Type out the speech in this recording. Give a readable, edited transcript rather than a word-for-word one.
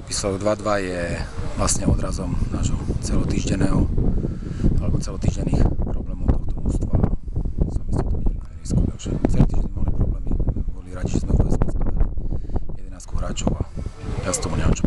Výsledok 2-2 je vlastne odrazom nášho celotýždenného alebo celotýždenných problémov tohto mužstva. Sami ste to videli na ihrisku, takže celý týždeň mali problémy. Boli radi, že sme v OSP skladali 11 hráčov a ja z tomu nemám čo